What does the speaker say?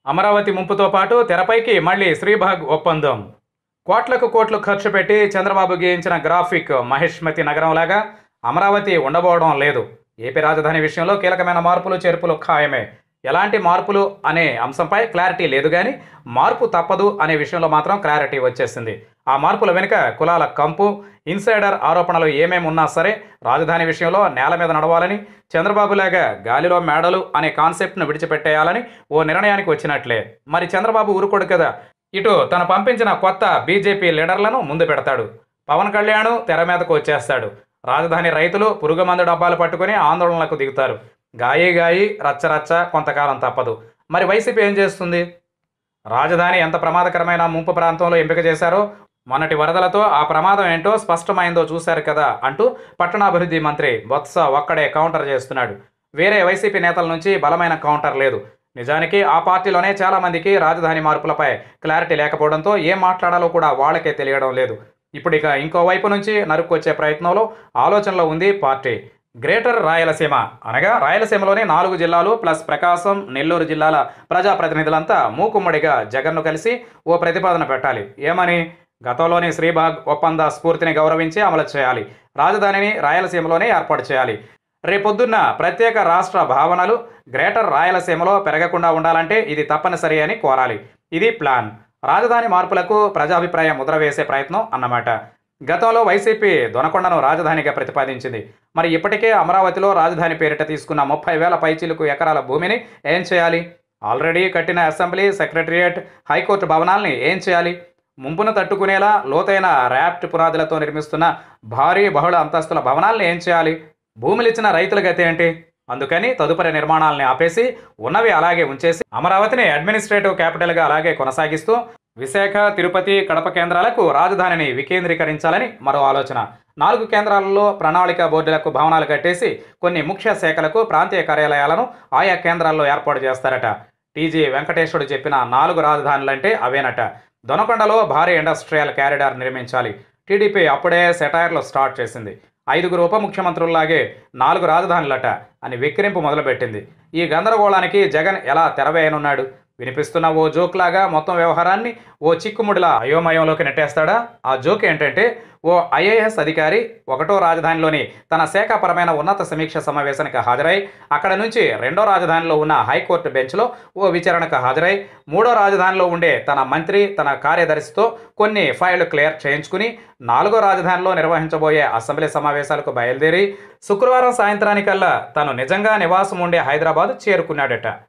అమరావతి ముంపుతో పాటు తెరపైకి మళ్ళీ శ్రీబాగ్ ఒప్పందం. కోట్లకు కోట్లు ఖర్చు పెట్టి చంద్రబాబు గీయించిన గ్రాఫిక్ మహిష్మతి నగరంలాగా అమరావతి ఉండబోవడం లేదు. ఏపీ రాజధాని విషయంలో కీలకమైన మార్పులు చేర్పులు ఖాయమే. ఎలాంటి మార్పులు అనే అంశంపై క్లారిటీ లేదు, కానీ మార్పు తప్పదు అనే విషయంలో మాత్రం క్లారిటీ వచ్చేసింది. ఆ మార్పుల వెనుక కులాల కంపు, ఇన్సైడర్ ఆరోపణలు ఏమేమి ఉన్నా సరే రాజధాని విషయంలో నేల మీద నడవాలని, చంద్రబాబులాగా గాలిలో మేడలు అనే కాన్సెప్ట్ను విడిచిపెట్టేయాలని ఓ నిర్ణయానికి వచ్చినట్లే. మరి చంద్రబాబు ఊరుకోడు కదా. ఇటు తను పంపించిన కొత్త బీజేపీ లీడర్లను ముందు పెడతాడు. పవన్ కళ్యాణ్ తెర మీదకు వచ్చేస్తాడు. రాజధాని రైతులు పురుగుమందు డబ్బాలు పట్టుకుని ఆందోళనలకు దిగుతారు. గాయి రచ్చరచ్చ కొంతకాలం తప్పదు. మరి వైసీపీ ఏం చేస్తుంది? రాజధాని ఎంత ప్రమాదకరమైన ముంపు ప్రాంతంలో ఎంపిక చేశారో, మొన్నటి వరదలతో ఆ ప్రమాదం ఏంటో స్పష్టమైందో చూశారు కదా అంటూ పట్టణాభివృద్ధి మంత్రి బొత్స ఒక్కడే కౌంటర్ చేస్తున్నాడు. వేరే వైసీపీ నేతల నుంచి బలమైన కౌంటర్ లేదు. నిజానికి ఆ పార్టీలోనే చాలామందికి రాజధాని మార్పులపై క్లారిటీ లేకపోవడంతో ఏం మాట్లాడాలో కూడా వాళ్ళకే తెలియడం లేదు. ఇప్పుడు ఇంకో వైపు నుంచి నరుక్కొచ్చే ప్రయత్నంలో ఆలోచనలో ఉంది పార్టీ. గ్రేటర్ రాయలసీమ అనగా రాయలసీమలోని 4 జిల్లాలు ప్లస్ ప్రకాశం, నెల్లూరు జిల్లాల ప్రజాప్రతినిధులంతా మూకుమ్మడిగా జగన్ను కలిసి ఓ ప్రతిపాదన పెట్టాలి. ఏమని? గతంలోని శ్రీబాగ్ ఒప్పంద స్ఫూర్తిని గౌరవించి అమలు చేయాలి. రాజధానిని రాయలసీమలోనే ఏర్పాటు చేయాలి. రేపొద్దున్న ప్రత్యేక రాష్ట్ర భావనలు గ్రేటర్ రాయలసీమలో పెరగకుండా ఉండాలంటే ఇది తప్పనిసరి అని కోరాలి. ఇది ప్లాన్. రాజధాని మార్పులకు ప్రజాభిప్రాయం ముద్ర వేసే ప్రయత్నం అన్నమాట. గతంలో వైసీపీ దొనకొండను రాజధానిగా ప్రతిపాదించింది. మరి ఇప్పటికే అమరావతిలో రాజధాని పేరిట తీసుకున్న 30,000 పైచిలుకు ఎకరాల భూమిని ఏం చేయాలి? ఆల్రెడీ కట్టిన అసెంబ్లీ, సెక్రటరియట్, హైకోర్టు భవనాల్ని ఏం చేయాలి? ముంపును తట్టుకునేలా లోతైన ర్యాప్ట్ పునాదులతో నిర్మిస్తున్న భారీ బహుళ అంతస్తుల భవనాల్ని ఏం చేయాలి? భూములిచ్చిన రైతుల గతి ఏంటి? అందుకని తదుపరి నిర్మాణాలని ఆపేసి ఉన్నవి అలాగే ఉంచేసి అమరావతిని అడ్మినిస్ట్రేటివ్ క్యాపిటల్గా అలాగే కొనసాగిస్తూ విశాఖ, తిరుపతి, కడప కేంద్రాలకు రాజధానిని వికేంద్రీకరించాలని మరో ఆలోచన. 4 కేంద్రాలలో ప్రణాళిక బోర్డులకు భవనాలు కట్టేసి కొన్ని ముఖ్య శాఖలకు ప్రాంతీయ కార్యాలయాలను ఆయా కేంద్రాల్లో ఏర్పాటు చేస్తారట. టీజీ వెంకటేశ్వరుడు చెప్పిన 4 రాజధానులంటే అవేనట. దొనకొండలో భారీ ఇండస్ట్రియల్ కారిడార్ నిర్మించాలి. టీడీపీ అప్పుడే సెటైర్లు స్టార్ట్ చేసింది. 5 ఉప ముఖ్యమంత్రుల్లాగే 4 రాజధానులట అని వెక్కిరింపు మొదలుపెట్టింది. ఈ గందరగోళానికి జగన్ ఎలా తెరవేయనున్నాడు? వినిపిస్తున్న ఓ జోక్ లాగా మొత్తం వ్యవహారాన్ని ఓ చిక్కుముడిలా అయోమయంలోకి నెట్టేస్తాడా? ఆ జోక్ ఏంటంటే, ఓ ఐఏఎస్ అధికారి 1వ రాజధానిలోని తన శాఖాపరమైన ఉన్నత సమీక్ష సమావేశానికి హాజరై, అక్కడ నుంచి 2వ రాజధానిలో ఉన్న హైకోర్టు బెంచ్లో ఓ విచారణకు హాజరై, 3వ రాజధానిలో ఉండే తన మంత్రి, తన కార్యదర్శితో కొన్ని ఫైళ్లు క్లియర్ చేయించుకుని 4వ రాజధానిలో నిర్వహించబోయే అసెంబ్లీ సమావేశాలకు బయలుదేరి శుక్రవారం సాయంత్రానికల్లా తను నిజంగా నివాసం ఉండే హైదరాబాద్ చేరుకున్నాడట.